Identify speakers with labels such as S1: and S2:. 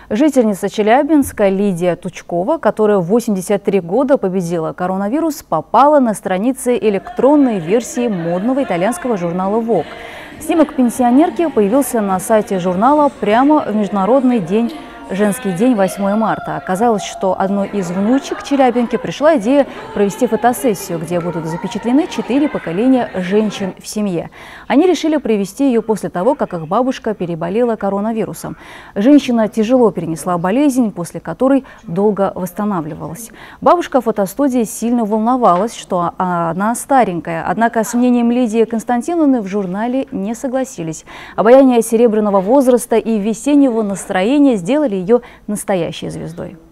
S1: Жительница Челябинска Лидия Тучкова, которая в 83 года победила коронавирус, попала на страницы электронной версии модного итальянского журнала Vogue. Снимок пенсионерки появился на сайте журнала прямо в Международный женский день 8 марта. Оказалось, что одной из внучек Челябинки пришла идея провести фотосессию, где будут запечатлены 4 поколения женщин в семье. Они решили провести ее после того, как их бабушка переболела коронавирусом. Женщина тяжело перенесла болезнь, после которой долго восстанавливалась. Бабушка фотостудии сильно волновалась, что она старенькая. Однако с мнением Лидии Константиновны в журнале не согласились. Обаяние серебряного возраста и весеннего настроения сделали ее настоящей звездой.